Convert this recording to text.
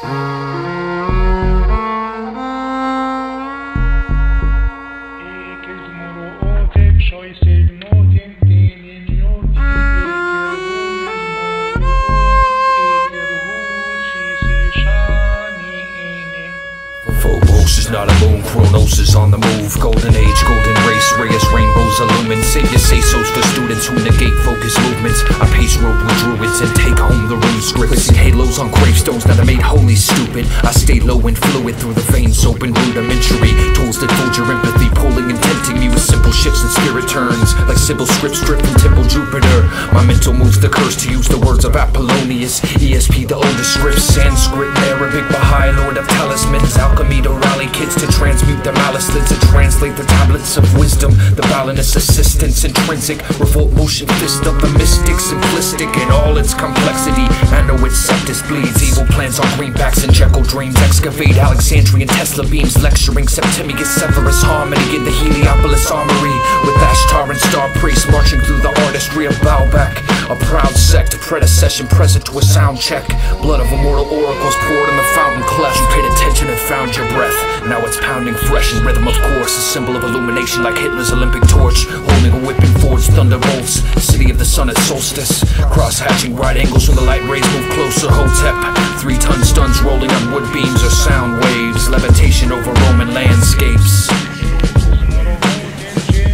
Phobos is not a moon, Chronos is on the move. Golden age, golden race, reyes, rainbows illumine. Savior say-sos for students who negate focus movements. I pace road with druids and take home the rune scripts. Placing halos on gravestones that are made holy stupid. I stay low and fluid through the veins, open rudimentary tools that fold your empathy, pulling and tempting me with simple shifts and spirit turns. Like Sybil scripts stripped from Temple Jupiter. My mental moves the curse to use the words of Apollonius. ESP, the oldest scripts, Sanskrit and Arabic, Baha'i, Lord of talismans. Alchemy to rally kids to transmute the malice lids, to translate the tablets of wisdom. The balance assistance, intrinsic revolt motion, fist of the mystic, simplistic in all its complexity. I know its septus bleeds, evil plans on greenbacks and Jekyll dreams. Excavate Alexandrian Tesla beams, lecturing Septimius Severus, harmony in the Heliopolis armory. With Ashtar and star priests marching through the artistry of Baalbek. A proud sect, predecession present to a sound check. Blood of immortal oracles poured in the fountain cleft. You paid attention and found your breath. Now it's pounding fresh in rhythm, of course. A symbol of illumination like Hitler's Olympic torch. Holding a whip and forged thunderbolts. City of the sun at solstice. Cross-hatching right angles when the light rays move closer. Hotep. 3-ton stuns rolling on wood beams or sound waves. Levitation over Roman landscapes.